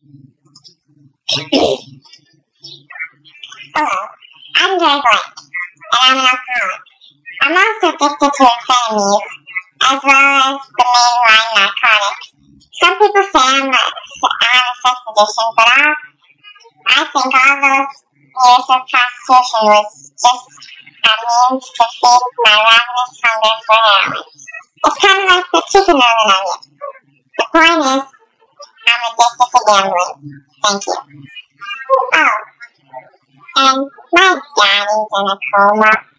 Hello, I'm Jerri Blank, and I'm an alcoholic. I'm also addicted to amphetamines, as well as the mainline narcotics. Some people say I have a sex addiction, but I think all those years of prostitution was just a means to feed my ravenous hunger for heroin. It's kind of like the chicken or the nugget. The point is, I'm addicted to gambling. Thank you. Oh, and my daddy's in a coma.